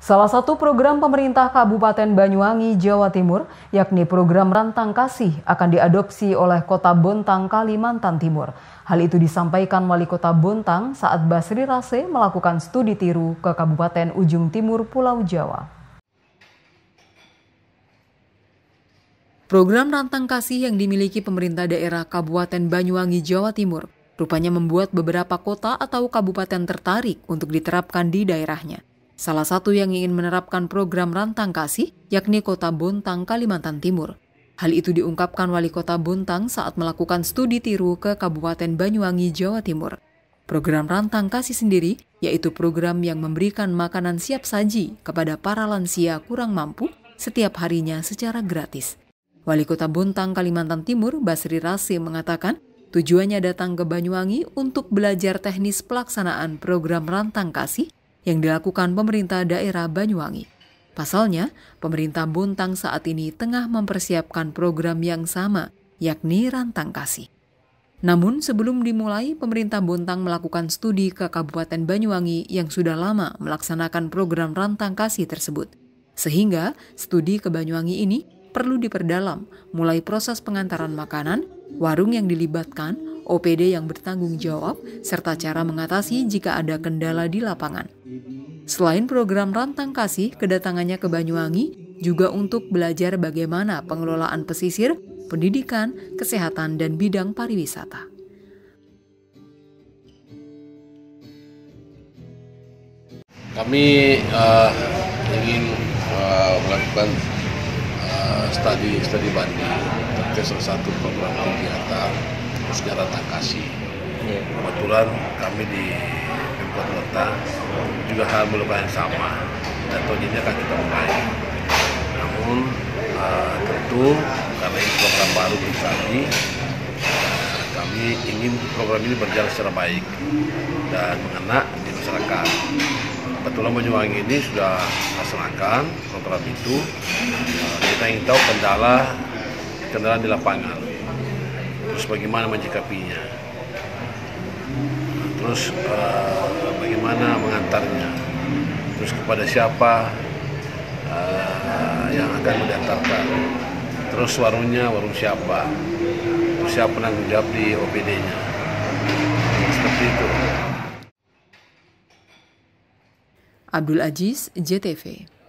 Salah satu program pemerintah Kabupaten Banyuwangi, Jawa Timur, yakni program Rantang Kasih, akan diadopsi oleh Kota Bontang, Kalimantan Timur. Hal itu disampaikan Wali Kota Bontang saat Basri Rase melakukan studi tiru ke Kabupaten Ujung Timur, Pulau Jawa. Program Rantang Kasih yang dimiliki pemerintah daerah Kabupaten Banyuwangi, Jawa Timur, rupanya membuat beberapa kota atau kabupaten tertarik untuk diterapkan di daerahnya. Salah satu yang ingin menerapkan program Rantang Kasih yakni Kota Bontang, Kalimantan Timur. Hal itu diungkapkan Wali Kota Bontang saat melakukan studi tiru ke Kabupaten Banyuwangi, Jawa Timur. Program Rantang Kasih sendiri yaitu program yang memberikan makanan siap saji kepada para lansia kurang mampu setiap harinya secara gratis. Wali Kota Bontang, Kalimantan Timur, Basri Rase mengatakan tujuannya datang ke Banyuwangi untuk belajar teknis pelaksanaan program Rantang Kasih yang dilakukan pemerintah daerah Banyuwangi. Pasalnya, pemerintah Bontang saat ini tengah mempersiapkan program yang sama, yakni Rantang Kasih. Namun sebelum dimulai, pemerintah Bontang melakukan studi ke Kabupaten Banyuwangi yang sudah lama melaksanakan program Rantang Kasih tersebut. Sehingga studi ke Banyuwangi ini perlu diperdalam, mulai proses pengantaran makanan, warung yang dilibatkan, OPD yang bertanggung jawab, serta cara mengatasi jika ada kendala di lapangan. Selain program Rantang Kasih, kedatangannya ke Banyuwangi juga untuk belajar bagaimana pengelolaan pesisir, pendidikan, kesehatan, dan bidang pariwisata. Kami ingin melakukan studi banding terkait salah satu program kegiatan khususnya Rantang Kasih. Kebetulan kami di Pemkot Bontang juga hal melupakan yang sama dan tahun ini akan kita mulai. Namun tentu karena ini program baru bagi kami ingin program ini berjalan secara baik dan mengena di masyarakat. Kebetulan Banyuwangi ini sudah melaksanakan program itu. Kita ingin tahu kendala di lapangan, terus bagaimana menyikapinya, terus bagaimana mengantarnya, terus kepada siapa yang akan mengantarkan, terus warungnya warung siapa, terus siapa penanggung jawab di OPD-nya, seperti itu. Abdul Aziz, JTV.